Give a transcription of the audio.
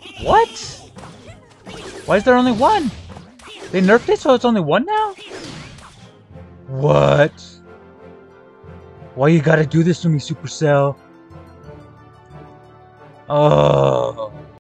What? Why is there only one? They nerfed it so it's only one now? What? Why you gotta do this to me, Supercell? Oh.